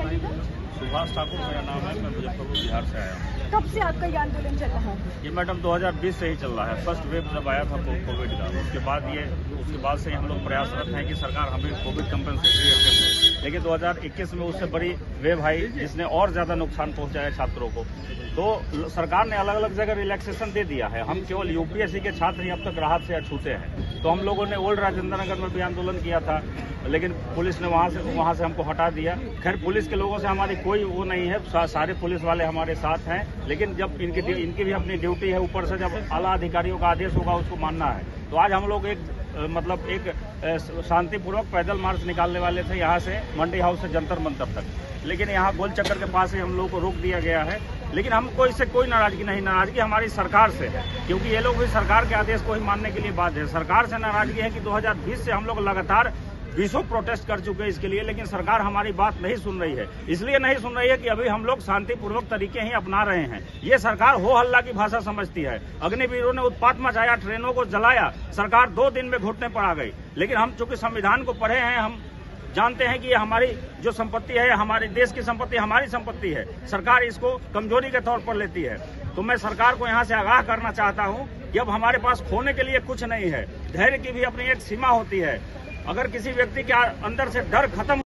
बताइए। सुभाष ठाकुर मेरा नाम है, मैं मुजफ्फरपुर बिहार से आया हूँ। कब से आपका ये आंदोलन चल रहा है? ये मैडम 2020 से ही चल रहा है। फर्स्ट वेव जब आया था कोविड का, उसके बाद से हम लोग प्रयासरत हैं कि सरकार हमें कोविड कंपनसेटरी दे। लेकिन 2021 में उससे बड़ी वेव आई जिसने और ज्यादा नुकसान पहुंचाया छात्रों को। तो सरकार ने अलग अलग जगह रिलैक्सेशन दे दिया है। हम केवल यूपीएससी के छात्र ही अब तक राहत से अछूते हैं। तो हम लोगों ने ओल्ड राजेंद्र नगर में भी आंदोलन किया था, लेकिन पुलिस ने वहां से हमको हटा दिया। खैर, पुलिस के लोगों से हमारी कोई वो नहीं है, सारे पुलिस वाले हमारे साथ हैं। लेकिन जब इनकी भी अपनी ड्यूटी है, ऊपर से जब आला अधिकारियों का आदेश होगा उसको मानना है। तो आज हम लोग एक शांतिपूर्वक पैदल मार्च निकालने वाले थे यहाँ से मंडी हाउस से जंतर मंतर तक, लेकिन यहाँ गोल चक्कर के पास ही हम लोग को रोक दिया गया है। लेकिन हमको इससे कोई नाराजगी नहीं, नाराजगी हमारी सरकार से है, क्योंकि ये लोग भी सरकार के आदेश को ही मानने के लिए बाध्य है। सरकार से नाराजगी है कि 2020 से हम लोग लगातार 20 प्रोटेस्ट कर चुके हैं इसके लिए, लेकिन सरकार हमारी बात नहीं सुन रही है। इसलिए नहीं सुन रही है कि अभी हम लोग शांतिपूर्वक तरीके ही अपना रहे हैं। ये सरकार हो हल्ला की भाषा समझती है। अग्निवीरों ने उत्पात मचाया, ट्रेनों को जलाया, सरकार 2 दिन में घुटने पर आ गई। लेकिन हम चूंकि संविधान को पढ़े हैं, हम जानते हैं कि ये हमारी जो संपत्ति है, हमारे देश की संपत्ति, हमारी संपत्ति है। सरकार इसको कमजोरी के तौर पर लेती है। तो मैं सरकार को यहाँ से आगाह करना चाहता हूँ कि अब हमारे पास खोने के लिए कुछ नहीं है। धैर्य की भी अपनी एक सीमा होती है। अगर किसी व्यक्ति के अंदर से डर खत्म